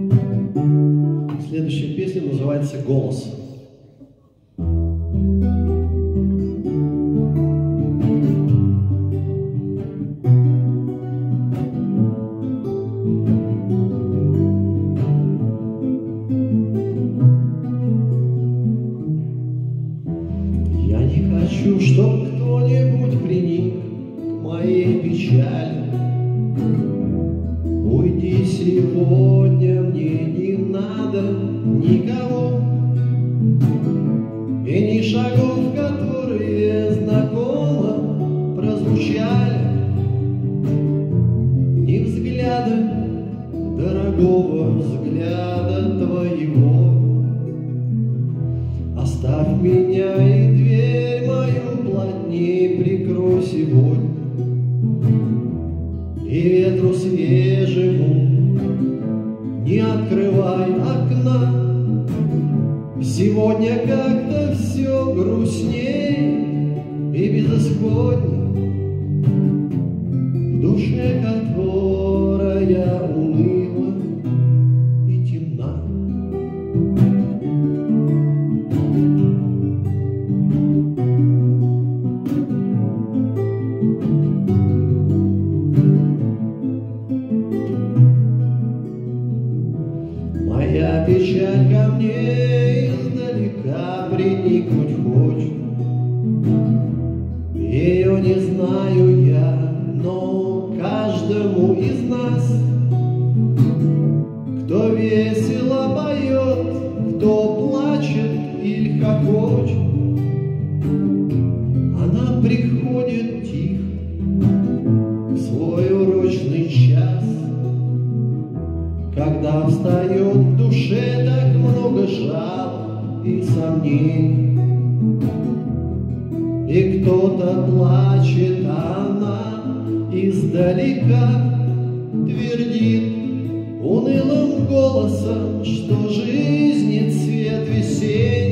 Следующая песня называется «Голос». Я не хочу, чтоб кто-нибудь приник к моей печали. Уйди сегодня, мне не надо никого, и ни шагов, которые знакомо прозвучали, ни взгляда, дорогого взгляда твоего. Оставь меня и дверь мою плотней прикрой сегодня, и ветру свежему не открывай окна. Сегодня как-то все грустней и безысходней, в душе которая уныла и темна. Моя печаль ко мне издалека приникнуть хочет. Ее не знаю я, но каждому из нас, кто весело поет, кто плачет или хохочет, она приходит тихо в свой урочный час, когда встает в душе так много жалоб и сомнений, и кто-то плачет, а она издалека твердит унылым голосом, что жизни цвет весенний